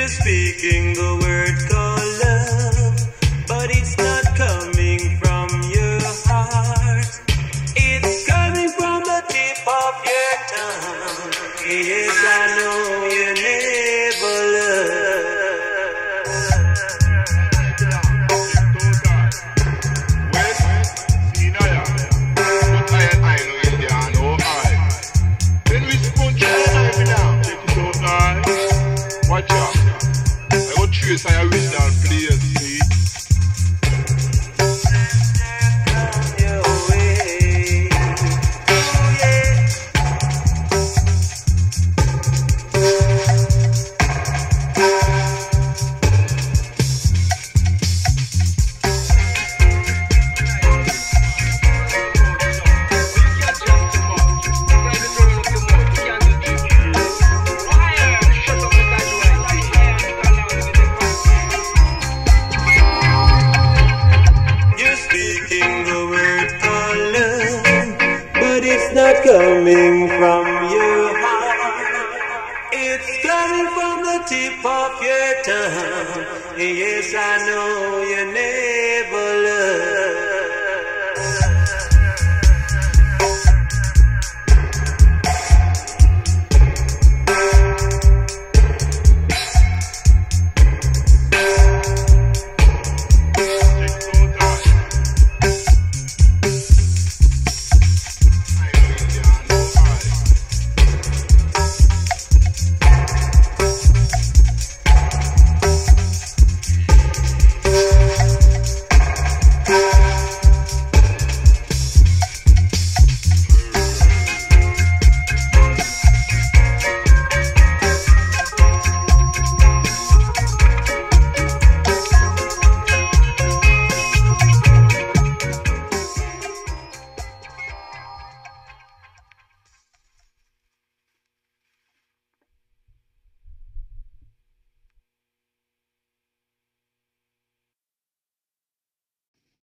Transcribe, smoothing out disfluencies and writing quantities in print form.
You're speaking the word called love, but it's not coming from your heart. It's coming from the tip of your tongue. Yes, I know you never loved. Watch out. I got trace on your original players, see? Coming from your heart, it's coming from the tip of your tongue. Yes, I know you never